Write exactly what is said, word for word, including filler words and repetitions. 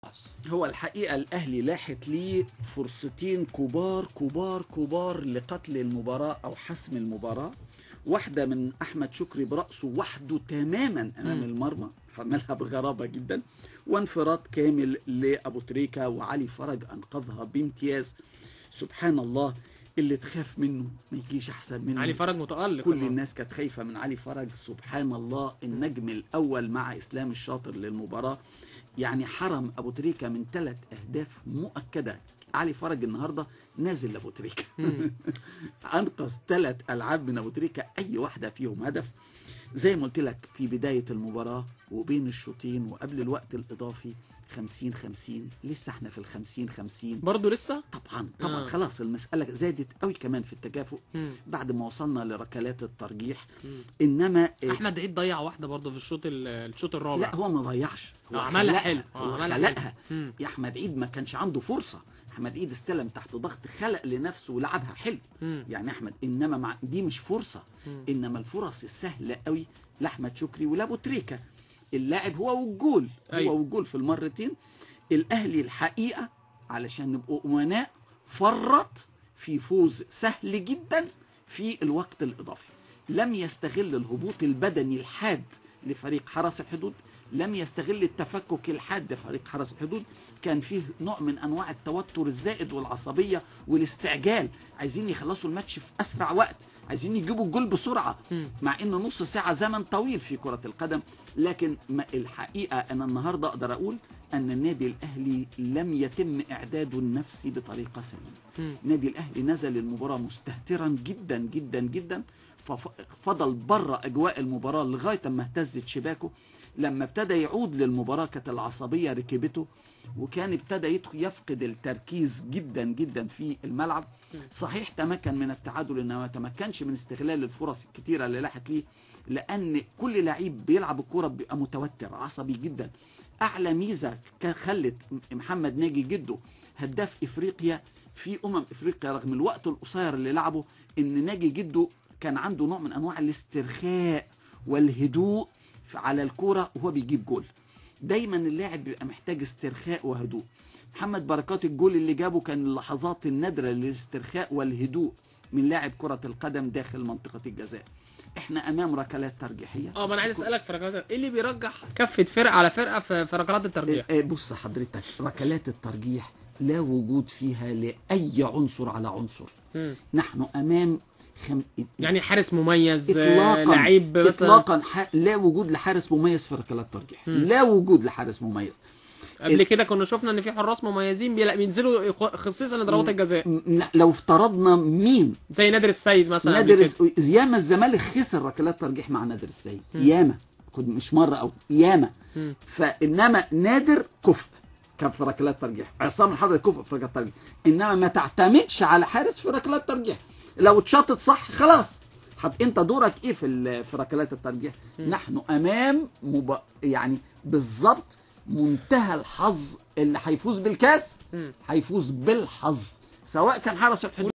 هو الحقيقة الأهلي لاحت ليه فرصتين كبار كبار كبار لقتل المباراة أو حسم المباراة. واحدة من أحمد شكري برأسه وحده تماما أمام م. المرمى، عملها بغرابة جدا، وانفراد كامل لأبو تريكة، وعلي فرج أنقذها بامتياز. سبحان الله، اللي تخاف منه ما يجيش أحسن منه. علي فرج متألق، كل الناس كانت خايفة من علي فرج. سبحان الله، النجم الأول مع إسلام الشاطر للمباراة، يعني حرم أبو تريكة من ثلاث أهداف مؤكدة. علي فرج النهاردة نازل لأبو تريكة أنقذ ثلاث ألعاب من أبو تريكة، أي واحدة فيهم هدف. زي ما قلت لك في بداية المباراة وبين الشوطين وقبل الوقت الإضافي خمسين خمسين، لسه احنا في الخمسين خمسين برضو لسه. طبعا طبعا آه. خلاص المسألة زادت قوي كمان في التكافؤ مم. بعد ما وصلنا لركلات الترجيح. مم. انما احمد عيد ضيع واحدة برضو في الشوط الشوط الرابع. لا، هو ما ضيعش، هو عملها حلو، هو خلقها. يا احمد عيد ما كانش عنده فرصة. احمد عيد استلم تحت ضغط، خلق لنفسه ولعبها حلو. مم. يعني احمد، انما مع دي مش فرصة. مم. انما الفرص السهلة قوي لاحمد شكري ولابو تريكة. اللاعب هو والجول، هو أيوه. والجول في المرتين. الاهلي الحقيقه علشان نبقوا امناء فرط في فوز سهل جدا في الوقت الاضافي. لم يستغل الهبوط البدني الحاد لفريق حرس الحدود، لم يستغل التفكك الحاد لفريق حرس الحدود. كان فيه نوع من انواع التوتر الزائد والعصبيه والاستعجال، عايزين يخلصوا الماتش في اسرع وقت، عايزين يجيبوا الجول بسرعه، مع ان نص ساعه زمن طويل في كره القدم. لكن الحقيقه انا النهارده اقدر اقول ان النادي الاهلي لم يتم اعداده النفسي بطريقه سليمه. النادي الاهلي نزل المباراه مستهترا جدا جدا جدا، ففضل بره اجواء المباراه لغايه ما اهتزت شباكه. لما ابتدى يعود للمباراه كانت العصبيه ركبته، وكان ابتدى يدخل يفقد التركيز جدا جدا في الملعب. صحيح تمكن من التعادل، انما ما تمكنش من استغلال الفرص الكتيره اللي لاحت ليه، لان كل لعيب بيلعب الكوره بيبقى متوتر عصبي جدا. اعلى ميزه خلت محمد ناجي جده هداف افريقيا في امم افريقيا رغم الوقت القصير اللي لعبه، ان ناجي جده كان عنده نوع من انواع الاسترخاء والهدوء على الكوره وهو بيجيب جول. دايما اللاعب بيبقى محتاج استرخاء وهدوء. محمد بركات الجول اللي جابه كان اللحظات النادره للاسترخاء والهدوء من لاعب كره القدم داخل منطقه الجزاء. احنا امام ركلات ترجيحيه. اه ما انا عايز اسالك في ركلات ايه اللي بيرجح كفه فرقه على فرقه في ركلات الترجيح؟ اه بص حضرتك، ركلات الترجيح لا وجود فيها لاي عنصر على عنصر. م. نحن امام خم... يعني حارس مميز، إطلاقاً لعيب مثلا اطلاقا ح... لا وجود لحارس مميز في ركلات الترجيح. لا وجود لحارس مميز. قبل كده كنا شفنا ان في حراس مميزين بينزلوا خصيصا لضربات الجزاء. لو افترضنا مين زي نادر السيد مثلا، نادر ياما الزمالك خسر ركلات ترجيح مع نادر السيد، ياما خد مش مره او ياما. فانما نادر كفء كان في ركلات ترجيح، عصام الحضري كفء في ركلات ترجيح، انما ما تعتمدش على حارس في ركلات ترجيح. لو اتشاطت صح خلاص، حط انت دورك ايه في في ركلات الترجيح. نحن امام مب... يعني بالظبط منتهى الحظ. اللي هيفوز بالكاس هيفوز بالحظ، سواء كان حرس الحدود